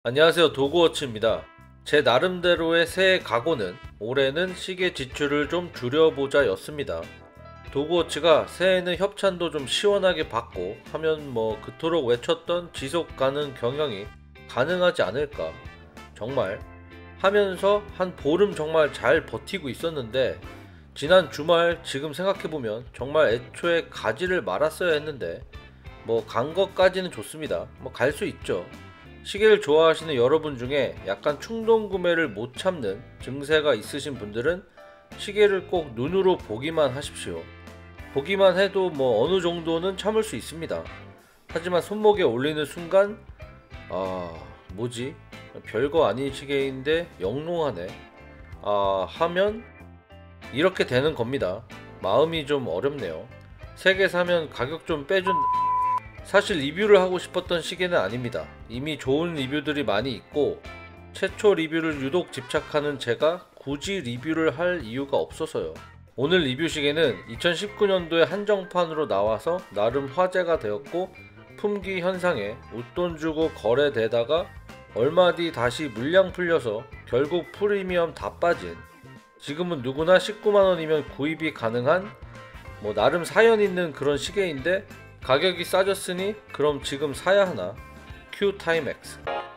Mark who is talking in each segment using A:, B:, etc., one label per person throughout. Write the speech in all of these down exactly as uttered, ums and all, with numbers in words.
A: 안녕하세요, 도그워치입니다. 제 나름대로의 새해 각오는 올해는 시계 지출을 좀 줄여보자 였습니다. 도그워치가 새해에는 협찬도 좀 시원하게 받고 하면 뭐 그토록 외쳤던 지속가능 경영이 가능하지 않을까. 정말 하면서 한 보름 정말 잘 버티고 있었는데, 지난 주말 지금 생각해보면 정말 애초에 가지를 말았어야 했는데, 뭐 간 것까지는 좋습니다. 뭐 갈 수 있죠. 시계를 좋아하시는 여러분 중에 약간 충동 구매를 못 참는 증세가 있으신 분들은 시계를 꼭 눈으로 보기만 하십시오. 보기만 해도 뭐 어느 정도는 참을 수 있습니다. 하지만 손목에 올리는 순간, 아, 뭐지? 별거 아닌 시계인데 영롱하네. 아, 하면 이렇게 되는 겁니다. 마음이 좀 어렵네요. 세 개 사면 가격 좀 빼준. 사실 리뷰를 하고 싶었던 시계는 아닙니다. 이미 좋은 리뷰들이 많이 있고 최초 리뷰를 유독 집착하는 제가 굳이 리뷰를 할 이유가 없어서요. 오늘 리뷰 시계는 이천십구 년도에 한정판으로 나와서 나름 화제가 되었고, 품귀 현상에 웃돈 주고 거래되다가 얼마 뒤 다시 물량 풀려서 결국 프리미엄 다 빠진, 지금은 누구나 십구만 원이면 구입이 가능한 뭐 나름 사연 있는 그런 시계인데, 가격이 싸졌으니 그럼 지금 사야 하나? 큐 타임엑스.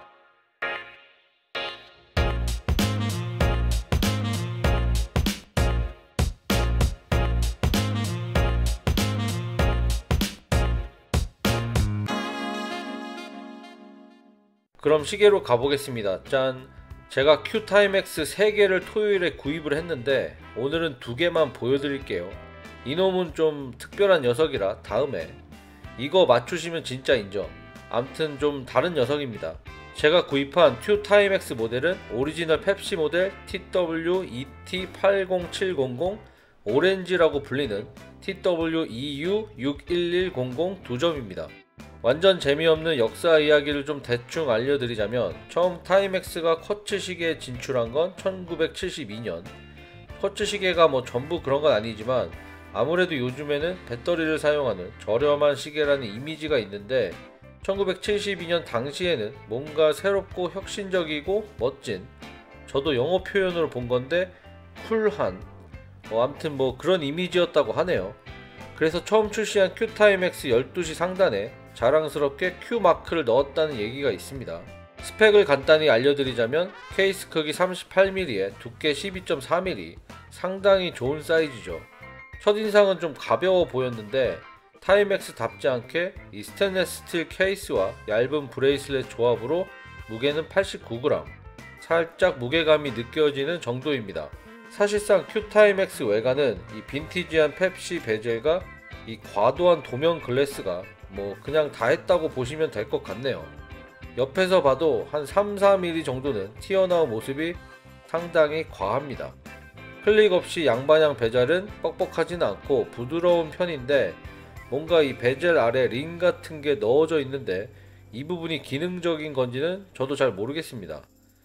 A: 그럼 시계로 가보겠습니다. 짠! 제가 큐 타임엑스 세 개를 토요일에 구입을 했는데 오늘은 두 개만 보여드릴게요. 이놈은 좀 특별한 녀석이라 다음에. 이거 맞추시면 진짜 인정. 암튼 좀 다른 녀석입니다. 제가 구입한 큐 타임엑스 모델은 오리지널 펩시 모델 티 더블유 이 티 팔공칠공공, 오렌지라고 불리는 티 더블유 이 유 육일일공공 두 점입니다. 완전 재미없는 역사 이야기를 좀 대충 알려드리자면, 처음 타임엑스가 쿼츠 시계에 진출한 건 천구백칠십이 년. 쿼츠 시계가 뭐 전부 그런 건 아니지만 아무래도 요즘에는 배터리를 사용하는 저렴한 시계라는 이미지가 있는데, 천구백칠십이 년 당시에는 뭔가 새롭고 혁신적이고 멋진, 저도 영어 표현으로 본 건데 쿨한, 뭐 암튼 뭐 그런 이미지였다고 하네요. 그래서 처음 출시한 큐 타임엑스 열두 시 상단에 자랑스럽게 Q 마크를 넣었다는 얘기가 있습니다. 스펙을 간단히 알려드리자면 케이스 크기 삼십팔 밀리미터에 두께 십이 점 사 밀리미터, 상당히 좋은 사이즈죠. 첫인상은 좀 가벼워 보였는데 타임엑스답지 않게 이 스테인리스 스틸 케이스와 얇은 브레이슬렛 조합으로 무게는 팔십구 그램, 살짝 무게감이 느껴지는 정도입니다. 사실상 큐 타임엑스 외관은 이 빈티지한 펩시 베젤과 이 과도한 도면 글래스가 뭐 그냥 다 했다고 보시면 될 것 같네요. 옆에서 봐도 한 삼, 사 밀리미터 정도는 튀어나온 모습이 상당히 과합니다. 클릭 없이 양방향 베젤은 뻑뻑하지는 않고 부드러운 편인데, 뭔가 이 베젤 아래 링 같은 게 넣어져 있는데 이 부분이 기능적인 건지는 저도 잘 모르겠습니다.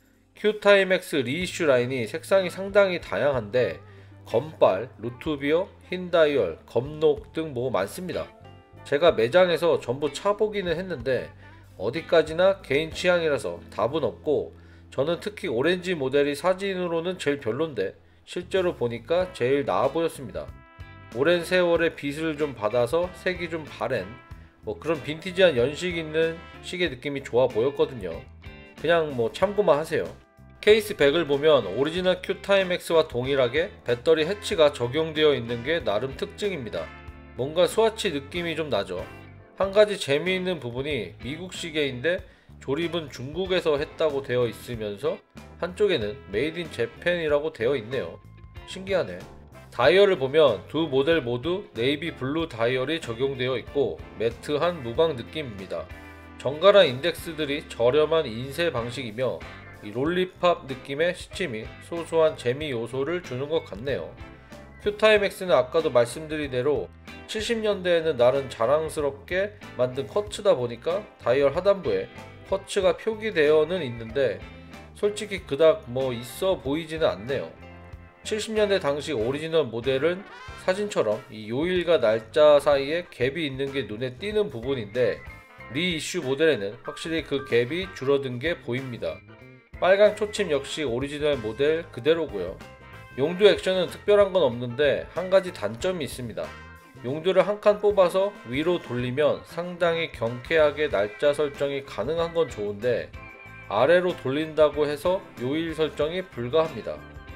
A: 큐 타임엑스 리이슈 라인이 색상이 상당히 다양한데 검빨, 루트비어, 흰 다이얼, 검록 등 뭐 많습니다. 제가 매장에서 전부 차보기는 했는데 어디까지나 개인 취향이라서 답은 없고, 저는 특히 오렌지 모델이 사진으로는 제일 별론데 실제로 보니까 제일 나아 보였습니다. 오랜 세월의 빗을 좀 받아서 색이 좀 바랜 뭐 그런 빈티지한 연식 있는 시계 느낌이 좋아 보였거든요. 그냥 뭐 참고만 하세요. 케이스 백을 보면 오리지널 큐 타임엑스와 동일하게 배터리 해치가 적용되어 있는 게 나름 특징입니다. 뭔가 스와치 느낌이 좀 나죠. 한 가지 재미있는 부분이 미국 시계인데 조립은 중국에서 했다고 되어 있으면서 한쪽에는 메이드 인 재팬이라고 되어 있네요. 신기하네. 다이얼을 보면 두 모델 모두 네이비 블루 다이얼이 적용되어 있고 매트한 무광 느낌입니다. 정갈한 인덱스들이 저렴한 인쇄 방식이며 이 롤리팝 느낌의 시침이 소소한 재미 요소를 주는 것 같네요. 큐 타임엑스는 아까도 말씀드린 대로 칠십 년대에는 나름 자랑스럽게 만든 쿼츠다 보니까 다이얼 하단부에 쿼츠가 표기되어는 있는데 솔직히 그닥 뭐 있어 보이지는 않네요. 칠십 년대 당시 오리지널 모델은 사진처럼 이 요일과 날짜 사이에 갭이 있는 게 눈에 띄는 부분인데, 리이슈 모델에는 확실히 그 갭이 줄어든 게 보입니다. 빨강 초침 역시 오리지널 모델 그대로고요. 용두 액션은 특별한 건 없는데 한 가지 단점이 있습니다. 용두를 한 칸 뽑아서 위로 돌리면 상당히 경쾌하게 날짜 설정이 가능한 건 좋은데 아래로 돌린다고 해서 요일 설정이 불가합니다.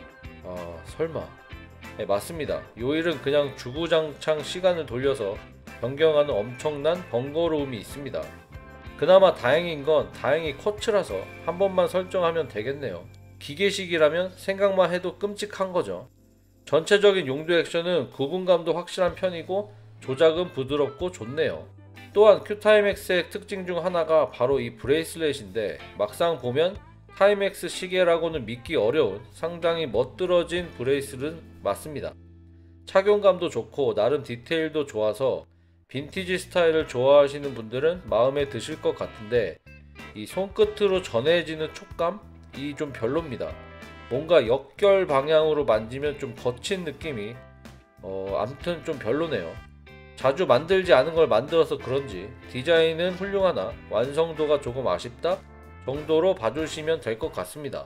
A: 아 설마. 네, 맞습니다. 요일은 그냥 주구장창 시간을 돌려서 변경하는 엄청난 번거로움이 있습니다. 그나마 다행인 건 다행히 쿼츠라서 한 번만 설정하면 되겠네요. 기계식이라면 생각만 해도 끔찍한 거죠. 전체적인 용두 액션은 구분감도 확실한 편이고 조작은 부드럽고 좋네요. 또한 큐타임엑스의 특징 중 하나가 바로 이 브레이슬렛인데 막상 보면 타임엑스 시계라고는 믿기 어려운 상당히 멋들어진 브레이슬은 맞습니다. 착용감도 좋고 나름 디테일도 좋아서 빈티지 스타일을 좋아하시는 분들은 마음에 드실 것 같은데 이 손끝으로 전해지는 촉감이 좀 별로입니다. 뭔가 역결 방향으로 만지면 좀 거친 느낌이 어 암튼 좀 별로네요. 자주 만들지 않은 걸 만들어서 그런지 디자인은 훌륭하나 완성도가 조금 아쉽다 정도로 봐주시면 될 것 같습니다.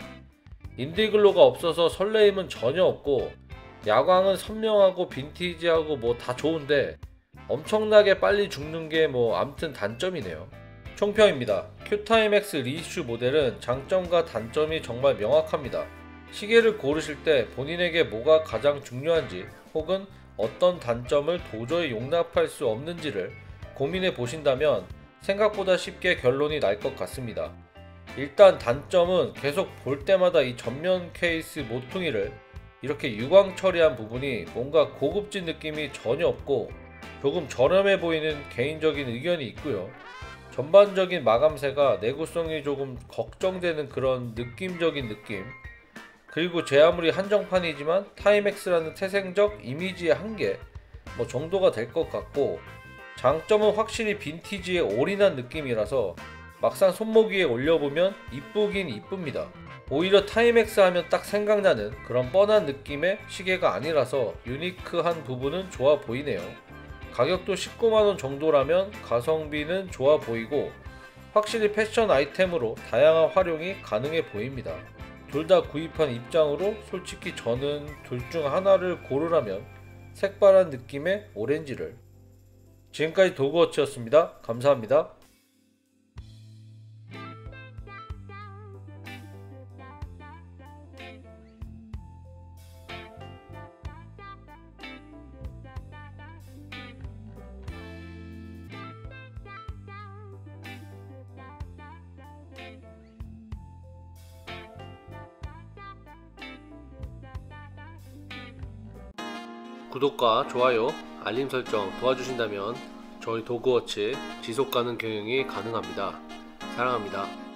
A: 인디글로가 없어서 설레임은 전혀 없고 야광은 선명하고 빈티지하고 뭐 다 좋은데 엄청나게 빨리 죽는 게 뭐 암튼 단점이네요. 총평입니다. 큐타임엑스 리이슈 모델은 장점과 단점이 정말 명확합니다. 시계를 고르실 때 본인에게 뭐가 가장 중요한지 혹은 어떤 단점을 도저히 용납할 수 없는지를 고민해 보신다면 생각보다 쉽게 결론이 날 것 같습니다. 일단 단점은 계속 볼 때마다 이 전면 케이스 모퉁이를 이렇게 유광 처리한 부분이 뭔가 고급진 느낌이 전혀 없고 조금 저렴해 보이는 개인적인 의견이 있고요. 전반적인 마감새가 내구성이 조금 걱정되는 그런 느낌적인 느낌, 그리고 제 아무리 한정판이지만 타임엑스라는 태생적 이미지의 한계 뭐 정도가 될 것 같고, 장점은 확실히 빈티지에 올인한 느낌이라서 막상 손목 위에 올려보면 이쁘긴 이쁩니다. 오히려 타임엑스 하면 딱 생각나는 그런 뻔한 느낌의 시계가 아니라서 유니크한 부분은 좋아 보이네요. 가격도 십구만 원 정도라면 가성비는 좋아 보이고 확실히 패션 아이템으로 다양한 활용이 가능해 보입니다. 둘 다 구입한 입장으로 솔직히 저는 둘 중 하나를 고르라면 색바란 느낌의 오렌지를. 지금까지 도그워치였습니다. 감사합니다. 구독과 좋아요, 알림 설정 도와주신다면 저희 도그워치 지속가능 경영이 가능합니다. 사랑합니다.